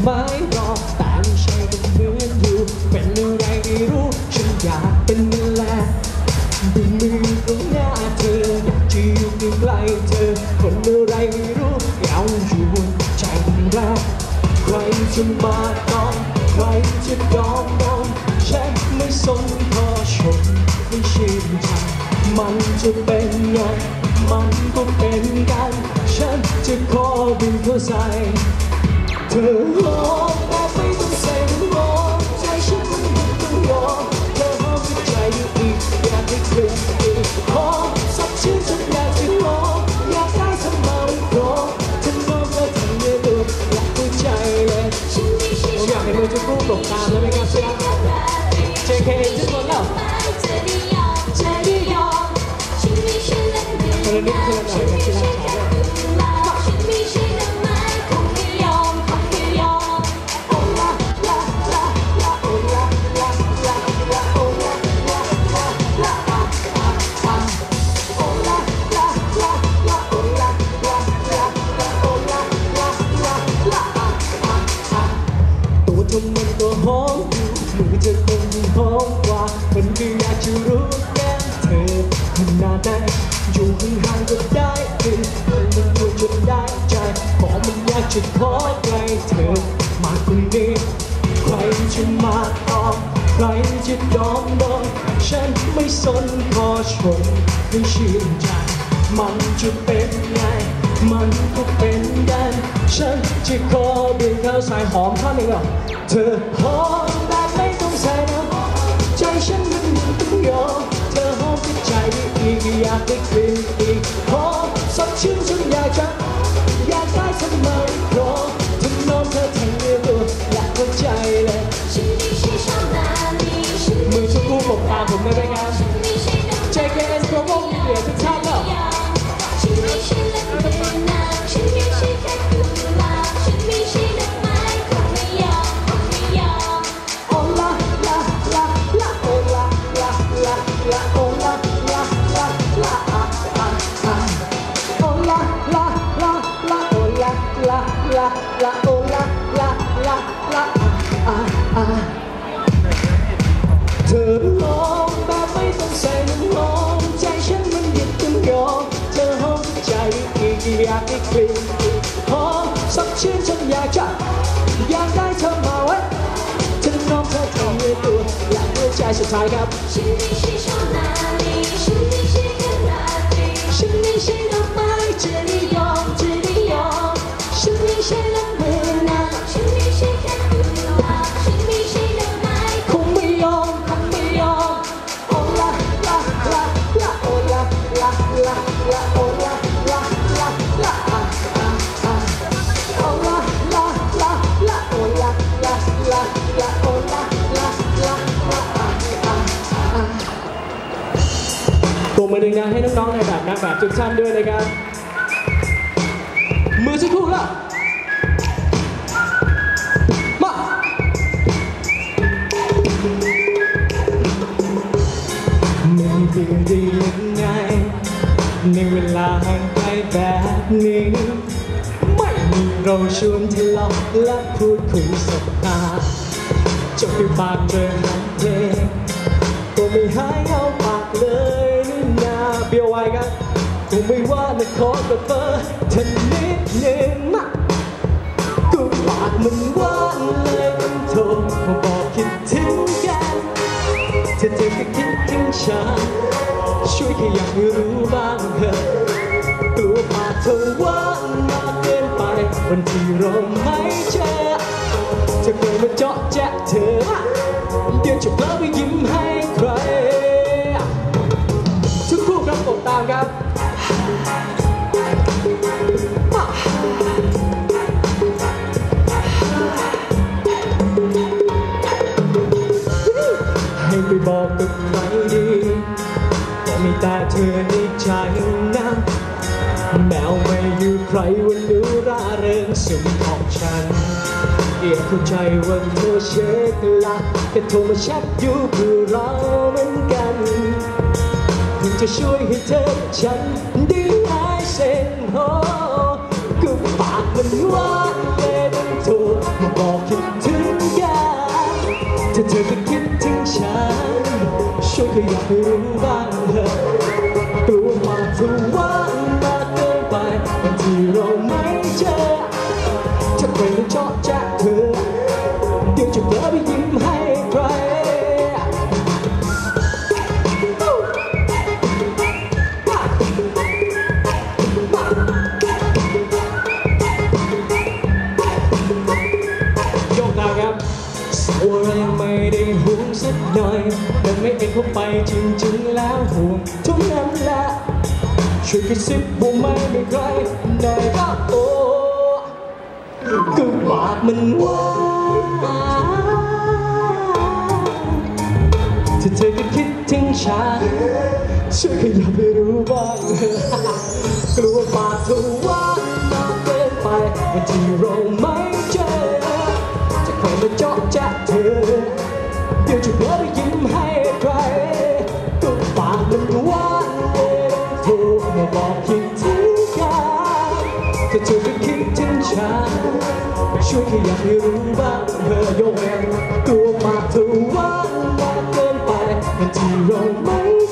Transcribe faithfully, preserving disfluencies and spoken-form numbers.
ไม่รอแต่ไม่ใช่ก็เหมือนอยู่เป็นอะไรไม่รู้ฉันอยากเป็นนั่นแหละดึงมือตรงหน้าเธออยากจะอยู่ใกล้เธอคนอะไรไม่รู้เอาอยู่ใจแรกใครจะมาต้องใครจะยอมมองฉันไม่สนพอชมไม่ชื่นใจมันจะเป็นไงมันก็เป็นกันฉันจะขอบินเข้าใส่เธอหอมแต่ไม่ต้องใส่น้ำหอมใจฉันมันยังต้องยอมเธอหอมใจอยู่อีกอยากให้กลิ่นอีกหอมสับชื่นฉันอยากจะลองอยากได้เธอมาเป็นครองเธอน้องเธอทำเนื้อตัวอยากเข้าใจเลยผมอยากให้เธอจะพูดตกตามแล้วไหมครับเชื่อ เจ เค ทุกคนแล้วคนละนิดคนละหน่อยกันที่รักชาตัวเธอมันตัวหอมอยู่มือเธอคงหอมกว่ามันก็อยากจะรู้แก้มเธอขนาดไหนอยู่ห่างๆก็ได้คือมันมันอยู่จนได้ใจขอมันอยากจะขอใกล้เธอมากกว่านี้ใครจะมาตอบใครจะยอมนอนฉันไม่สนขอชมไม่ชื่นใจมันจะเป็นไงมันก็เป็นกันฉันจะขอเบียดเข้าใส่หอมท่อนหนึ่งหรอเธอหอมแบบไม่ต้องใส่น้ำใจฉันมันยังต้องยอมเธอหอมใจอีกอยากได้กลิ่นอีกหอมสดชื่นฉันอยากจะอยากได้เธอมาอีกครองเธอน้องเธอทั้งเนื้อตัวอยากเข้าใจเลยมือชมพูปกตาผมได้ไหมครับ เจ เค เอ็น Global Media ทุกท่านแล้วเธอหอมแบบไม่ต้องใส่น้ำหอมใจฉันมันยังต้องยอมเธอหอมใจอีกอยากได้กลิ่นหอมสักชื่นฉันอยากจะอยากได้เธอมาไว้เธอน้องเธอทำให้ตัวอยากหัวใจสุดท้ายครับฉันไม่ใช่ชาวนาลีฉันไม่ใช่แค่ราตรีฉันไม่ใช่ดอกไม้จะได้ยอมจะได้ยอมฉันไม่ใช่ลักมือนาฉันไม่ใช่แค่กุหลาบฉันไม่ใช่ดอกไม้คงไม่ยอมคงไม่ยอมโอลาลาลาลาโอลาลาลาลาโอลาลาลาลาอ่ะอ่ะอ่ะโอลาลาลาลาโอลาลาลาลาโอลาลาลาลาอ่ะอ่ะอ่ะตัวมือหนึ่งนะให้น้องๆในแบบนางแบบทุกท่านด้วยนะครับมือสักครู่ละมามันเป็นได้ยังไงในเวลาห่างไกลแบบนี้ไม่มีเราชวนทะเลาะและพูดคุยสบตาจะไปปากเจอหันเพลงก็ไม่หายเอาปากเลยนี่นาเบี้ยวไว้กันคงไม่ว่านะขอกระเป๋าเธอนิดหนึ่งมาก็ปากมันว่างเลยมันโทรมาบอกคิดถึงกันเธอเธอก็คิดถึงฉันช่วยแค่อยากรู้บ้างเถอะตัวปากเธอว่างมากเกินไปวันที่เราไม่เจอเธอเคยมาเจาะแจ๊ะเธอเดี๋ยวจะเผลอไปยิ้มให้ใครทุกคู่ครับกดตามครับให้ไปบอกกับใครดีก็มีแต่เธอในใจนะแมวไม่อยู่ใครวันดูร่าเริงสุขของฉันเอียดเข้าใจว่าเธอเช็คละแค่โทรมาแชทอยู่เพื่อเราเหมือนกันเพื่อจะช่วยให้เธอฉันได้หายเส้นหอก็ปากมันว่าเลยมันโทรมาบอกก็อยากให้รู้บ้างเถอะกลัวมากเธอว่างมากเกินไปบางทีเราไม่เจอถ้าใครมาเจาะแจ๊เธอเดี๋ยวจะเผลอไปยิ้มให้ใครว่ายังไม่ได้ห่วงสักหน่อยแต่ไม่เอ็นเข้าไปจริงๆแล้วห่วงทุกนั้นแหละช่วยกระซิบว่าไม่มีใครได้ก็โอ้ก็ปากมันว่าถ้าเธอก็คิดถึงฉันช่วยขยับให้รู้บ้างกลัวปากเธอว่ามากเกินไปวันที่เราไม่เจอใครมาเจาะแจ๊เธอเดี๋ยวจะเผลอไปยิ้มให้ใครก็ปากมันหวานเองโทรมาบอกคิดถึงกันถ้าเธอก็คิดถึงฉันช่วยขยับให้รู้บ้างเธอโยกเองกลัวปากเธอหวานมากเกินไปบางทีเราไม่